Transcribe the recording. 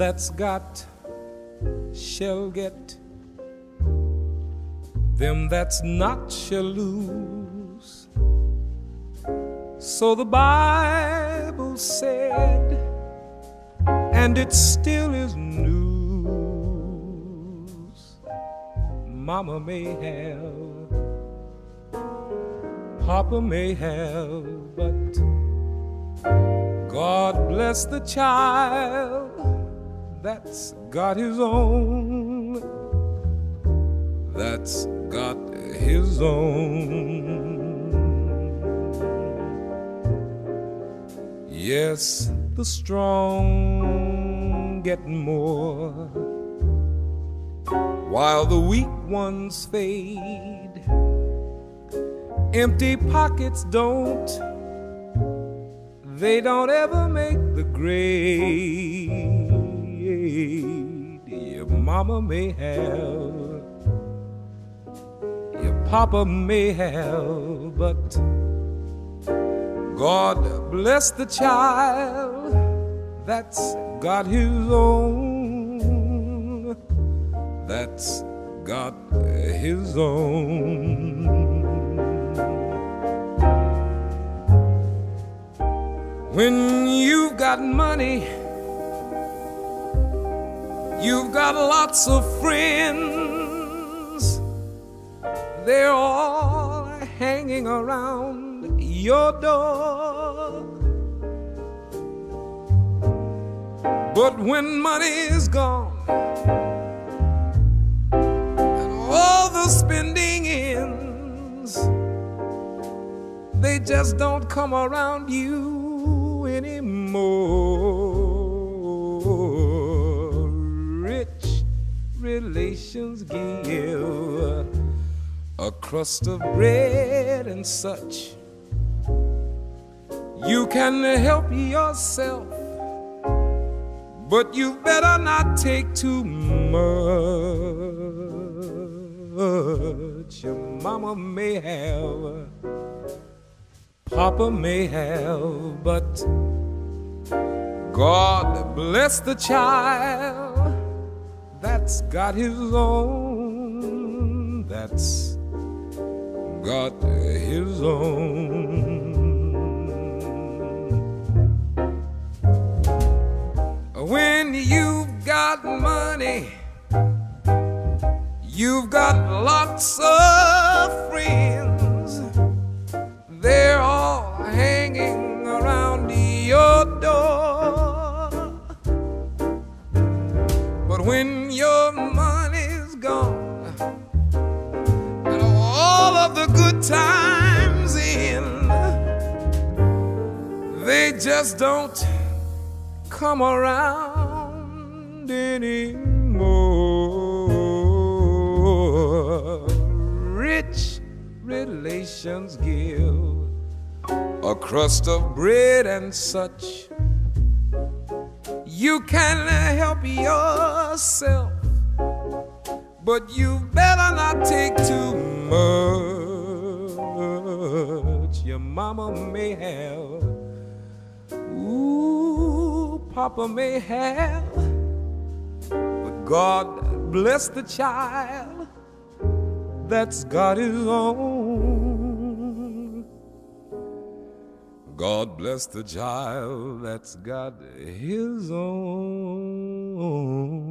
that's got shall get, them that's not shall lose. So the Bible said, and it still is news. Mama may have, Papa may have, but God bless the child that's got his own, that's got his own. Yes, the strong get more, while the weak ones fade. Empty pockets don't, they don't ever make the grade. Your mama may have, your papa may have, but God bless the child that's got his own, that's got his own. When you've got money, you've got lots of friends. They're all hanging around your door. But when money is gone and all the spending ends, they just don't come around you anymore. Rich relations give a crust of bread and such. You can help yourself, but you better not take too much. Your mama may have, Papa may have, but God bless the child that's got his own, that's got his own. When you've got money, you've got lots of friends. They're all hanging around your door. But when your money's gone and all of the good times in, they just don't come around anymore. Rich relations give a crust of bread and such. You can help yourself, but you better not take too much. Your mama may have, ooh, Papa may have, but God bless the child that's got his own. God bless the child that's got his own.